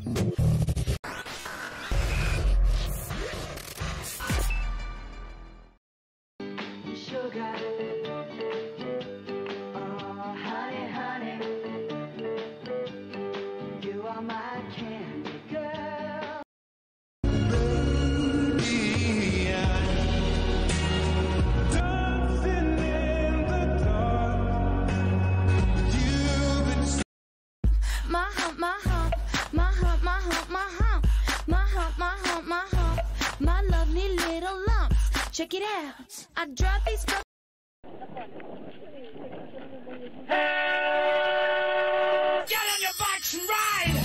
Sugar, oh honey, honey, you are my candy girl. Baby, dancing in the dark. You've been my hump, my hump, my hump, my hump, my hump, my hump, my hump, my hump, my lovely little lumps. Check it out. I drop these. Get on your bikes and ride.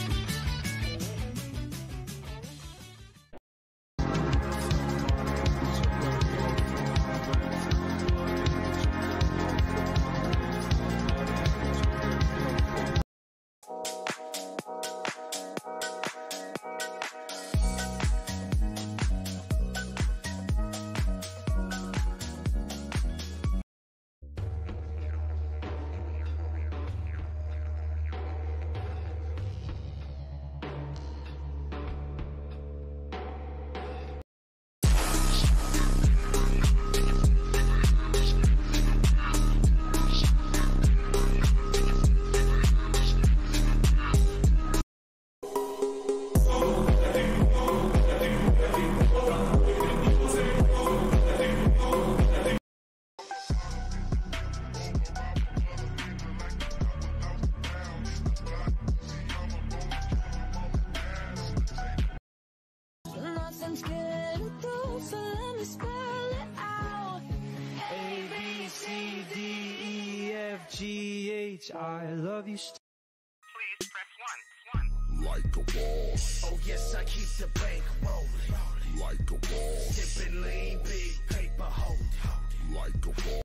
Nothing's getting through, so let me spell it out. A, B, C, D, E, F, G, H, I love you. Please press 1. Like a boss. Oh yes, I keep the bank rolling. Like a boss. Sipping lean, big paper hold. Like a boss.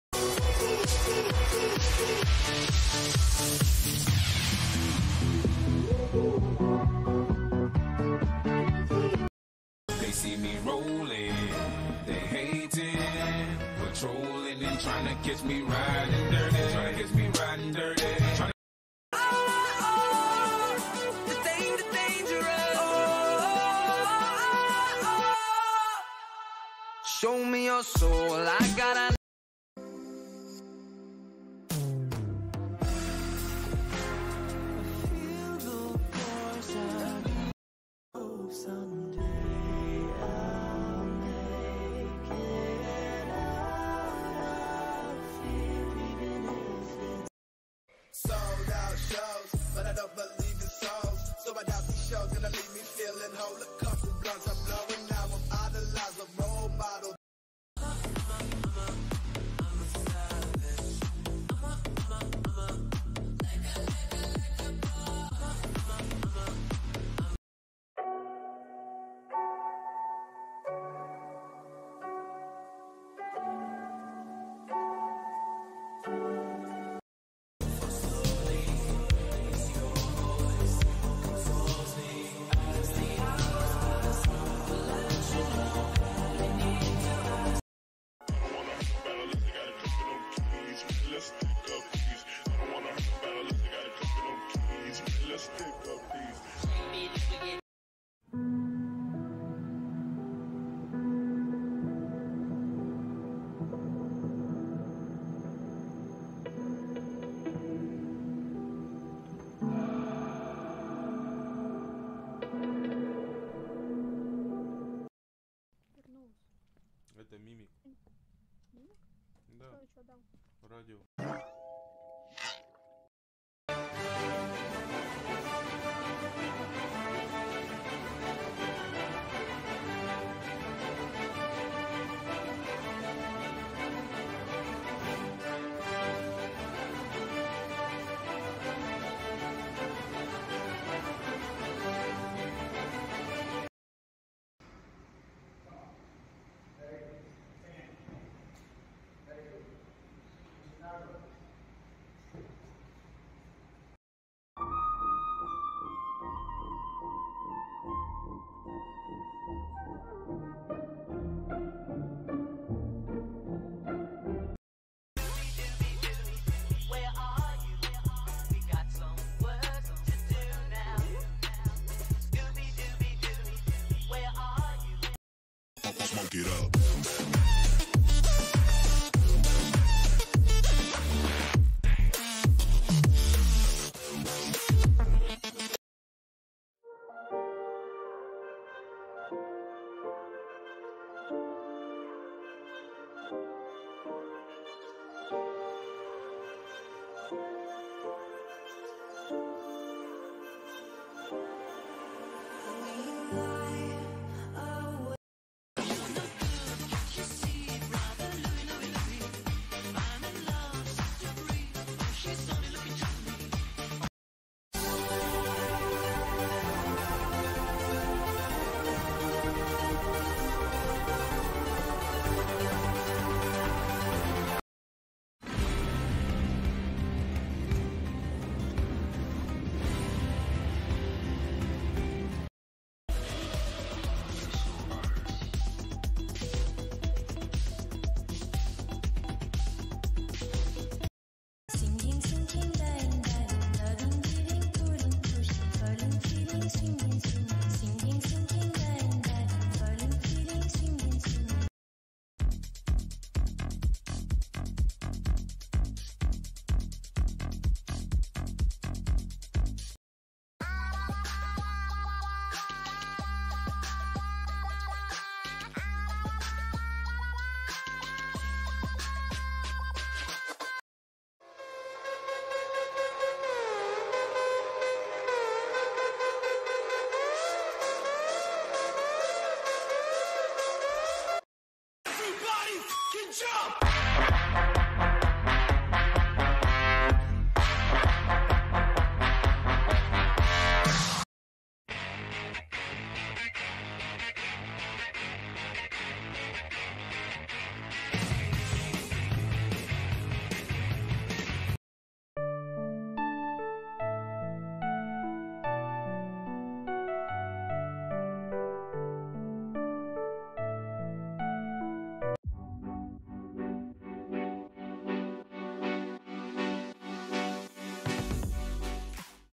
They see me rolling, they hating, patrolling and trying to catch me riding dirty, trying to catch me riding dirty. Show me your soul, I gotta. Feel the force of you. Hope someday I'll make it out of here, even if it's Sold out shows, but I don't believe in souls. So I doubt these shows gonna leave me feeling whole. A couple blunts I'm blowing now, I'm idolized, a role model. Это мимик. Мимик? Да. Что дал? Радио. smoke it up.